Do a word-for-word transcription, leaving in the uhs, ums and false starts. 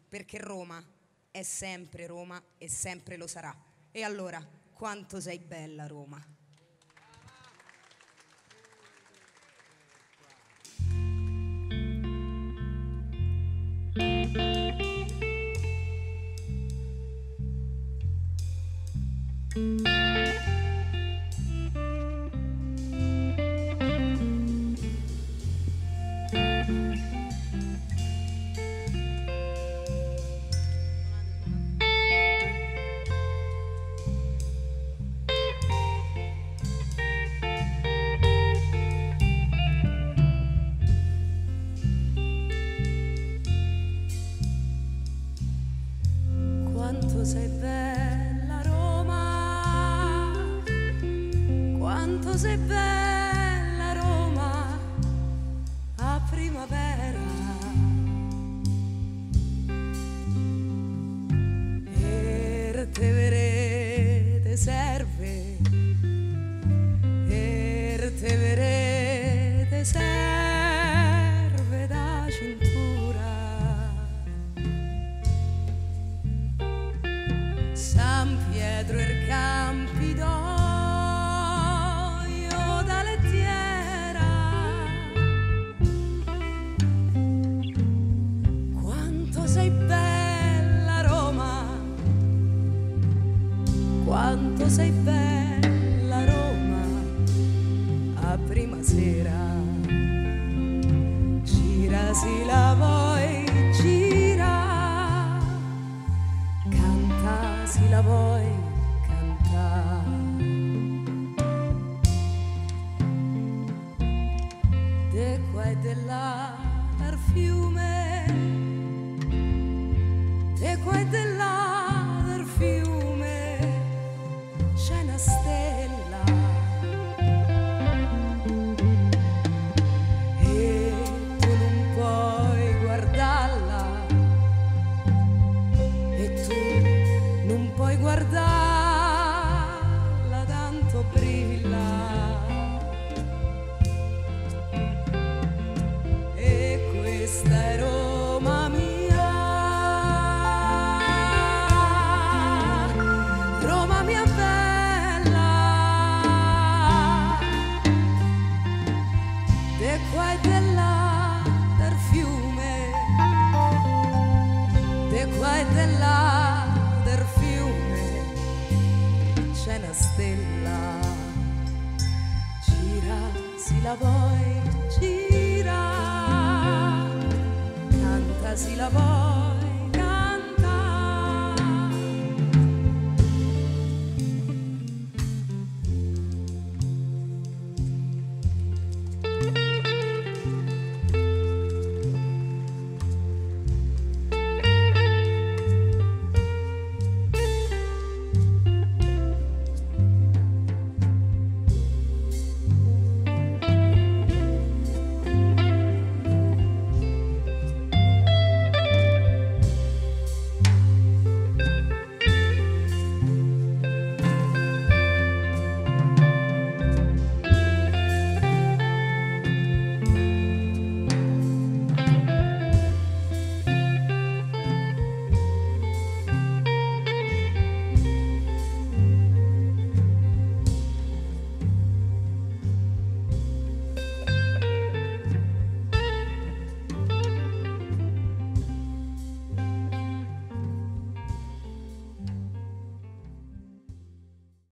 perché Roma è sempre Roma e sempre lo sarà. E allora, quanto sei bella Roma. Quanto sei bella Roma, quanto sei bella Roma a primavera. Per te verete serve, per te verete serve da cintura. San Pietro e Campidoglio da lettiera. Quanto sei bella Roma, quanto sei bella Roma a prima sera. Gira si la vuoi, gira, canta si la vuoi cantare. De qua e de là dal fiume, de qua e de là dal fiume c'è una stella e tu non puoi guardarla, e tu non puoi guardarla, tanto brilla. E questa è Roma mia, Roma mia bella. De qua e de là del fiume, de qua e de là del fiume c'è una stella. Gira si la vuoi, gira, canta si la vuoi